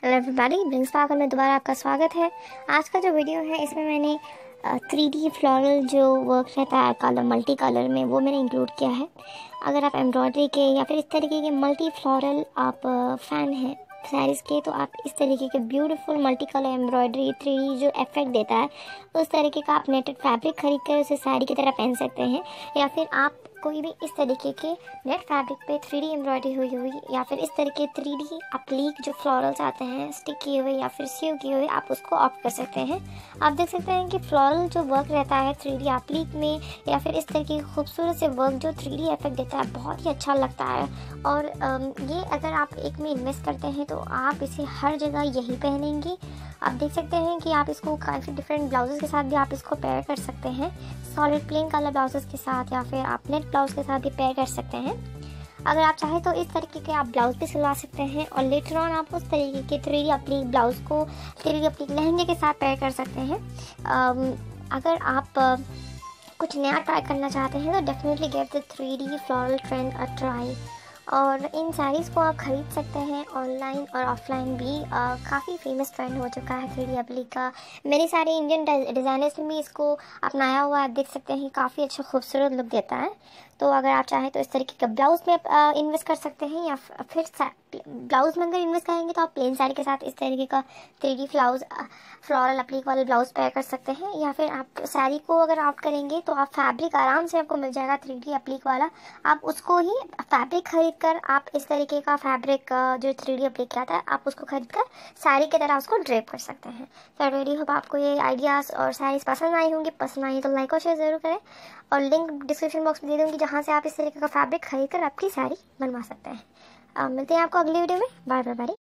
Hello everybody, blink sparkle में दोबारा आपका स्वागत है। आज का जो वीडियो है इसमें मैंने 3D फ्लोरल जो वर्क रहता है कलर मल्टी कलर में, वो मैंने इंक्लूड किया है। अगर आप एम्ब्रॉयडरी के या फिर इस तरीके के मल्टी फ्लोरल आप फ़ैन हैं साड़ीज़ के, तो आप इस तरीके के beautiful multi colour embroidery 3D जो इफेक्ट देता है उस तरीके का आप नेटेड फैब्रिक खरीद कर उसे साड़ी की तरह पहन सकते हैं। या फिर आप कोई भी इस तरीके के नेट फैब्रिक पे 3D एम्ब्रॉयडरी हुई हुई या फिर इस तरीके 3D अप्लीक जो फ्लोरल्स आते हैं स्टिक किए हुए या फिर सीव किए हुए, आप उसको ऑप्ट कर सकते हैं। आप देख सकते हैं कि फ्लोरल जो वर्क रहता है 3D अप्लीक में या फिर इस तरीके के खूबसूरत से वर्क जो 3D इफेक्ट देता है, बहुत ही अच्छा लगता है। और ये अगर आप एक में इन्वेस्ट करते हैं तो आप इसे हर जगह यही पहनेंगे। आप देख सकते हैं कि आप इसको काफ़ी डिफरेंट ब्लाउजेस के साथ भी आप इसको पेयर कर सकते हैं, सॉलिड प्लेन कलर ब्लाउजेस के साथ या फिर आप नेट ब्लाउज के साथ भी पेयर कर सकते हैं। अगर आप चाहें तो इस तरीके के आप ब्लाउज भी सिलवा सकते हैं और लेटर ऑन आप उस तरीके के 3D अप्लीक ब्लाउज को 3D अप्लीक लहंगे के साथ पेयर कर सकते हैं। अगर आप कुछ नया ट्राई करना चाहते हैं तो definitely give the 3D floral trend a try. और इन साड़ीज़ को आप ख़रीद सकते हैं ऑनलाइन और ऑफलाइन भी। काफ़ी फेमस ट्रेंड हो चुका है 3D अप्लीक का। मेरे सारे इंडियन डिज़ाइनर्स ने भी इसको अपनाया हुआ है। आप देख सकते हैं काफ़ी अच्छा खूबसूरत लुक देता है। तो अगर आप चाहें तो इस तरीके का ब्लाउज़ में आप इन्वेस्ट कर सकते हैं, या फिर ब्लाउज़ में अगर इन्वेस्ट करेंगे तो आप प्लेन साड़ी के साथ इस तरीके का 3D फ्लोरल अप्लीक वाले ब्लाउज पेयर कर सकते हैं। या फिर आप साड़ी को अगर आउट करेंगे तो आप फैब्रिक आराम से आपको मिल जाएगा 3D अप्लीक वाला। आप उसको ही फैब्रिक खरीद कर आप इस तरीके का फैब्रिक जो 3D अप्लीक आता है आप उसको खरीद कर साड़ी की तरह उसको ड्रेप कर सकते हैं। तो आई रियली होप आपको ये आइडियाज़ और साड़ीज़ पसंद आई होंगी। पसंद आई तो लाइक और शेयर ज़रूर करें, और लिंक डिस्क्रिप्शन बॉक्स में दे दूँगी जहाँ से आप इस तरीके का फैब्रिक खरीद कर आपकी साड़ी बनवा सकते हैं। मिलते हैं आपको अगली वीडियो में। Bye bye.